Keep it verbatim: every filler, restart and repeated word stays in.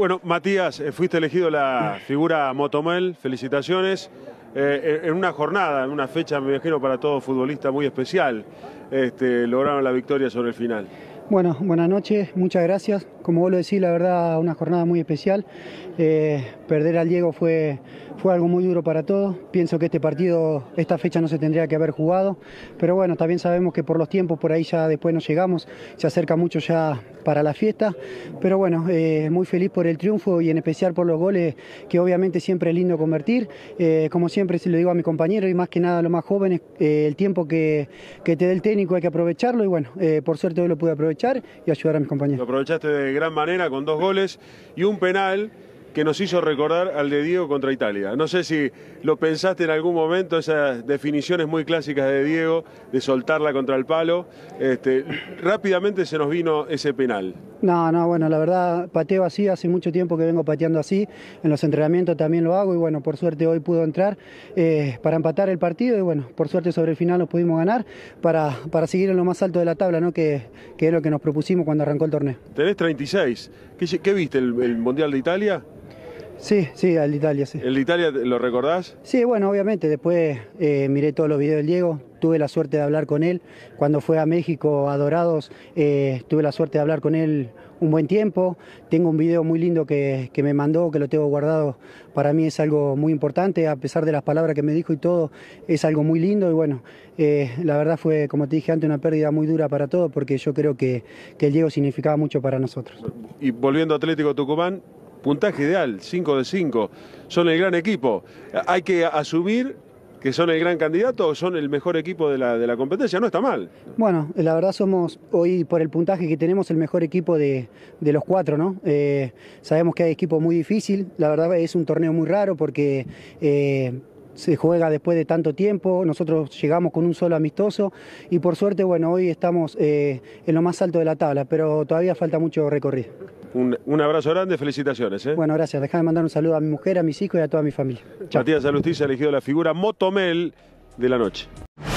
Bueno, Matías, eh, fuiste elegido la figura Motomel, felicitaciones. Eh, en una jornada, en una fecha, me imagino, para todo futbolista muy especial, este, lograron la victoria sobre el final. Bueno, buenas noches, muchas gracias. Como vos lo decís, la verdad, una jornada muy especial. Eh, perder al Diego fue, fue algo muy duro para todos. Pienso que este partido, esta fecha no se tendría que haber jugado, pero bueno, también sabemos que por los tiempos, por ahí ya después nos llegamos, se acerca mucho ya para la fiesta, pero bueno, eh, muy feliz por el triunfo y en especial por los goles, que obviamente siempre es lindo convertir. Eh, como siempre se lo digo a mi compañero y más que nada a los más jóvenes, eh, el tiempo que, que te dé el técnico hay que aprovecharlo y bueno, eh, por suerte hoy lo pude aprovechar y ayudar a mis compañeros. Lo aprovechaste de gran manera con dos goles y un penal que nos hizo recordar al de Diego contra Italia. No sé si lo pensaste en algún momento, esas definiciones muy clásicas de Diego, de soltarla contra el palo. Este, rápidamente se nos vino ese penal. No, no, bueno, la verdad pateo así, hace mucho tiempo que vengo pateando así, en los entrenamientos también lo hago y bueno, por suerte hoy pudo entrar eh, para empatar el partido y bueno, por suerte sobre el final nos pudimos ganar para, para seguir en lo más alto de la tabla, ¿no? que, que es lo que nos propusimos cuando arrancó el torneo. Tenés treinta y seis, ¿qué, qué viste, el, el Mundial de Italia? Sí, sí, el de Italia, sí. ¿El de Italia lo recordás? Sí, bueno, obviamente, después eh, miré todos los videos del Diego, tuve la suerte de hablar con él. Cuando fue a México a Dorados, eh, tuve la suerte de hablar con él un buen tiempo. Tengo un video muy lindo que, que me mandó, que lo tengo guardado. Para mí es algo muy importante, a pesar de las palabras que me dijo y todo, es algo muy lindo. Y bueno, eh, la verdad fue, como te dije antes, una pérdida muy dura para todos, porque yo creo que, que el Diego significaba mucho para nosotros. Y volviendo a Atlético Tucumán, puntaje ideal, cinco de cinco, son el gran equipo. ¿Hay que asumir que son el gran candidato o son el mejor equipo de la, de la competencia? No está mal. Bueno, la verdad somos hoy, por el puntaje que tenemos, el mejor equipo de, de los cuatro, ¿no? Eh, sabemos que hay equipos muy difíciles, la verdad es un torneo muy raro porque eh, se juega después de tanto tiempo, nosotros llegamos con un solo amistoso y por suerte, bueno, hoy estamos eh, en lo más alto de la tabla, pero todavía falta mucho recorrido. Un, un abrazo grande, felicitaciones. ¿eh? Bueno, gracias. Dejame mandar un saludo a mi mujer, a mis hijos y a toda mi familia. Chao. Matías Alustiza ha elegido la figura Motomel de la noche.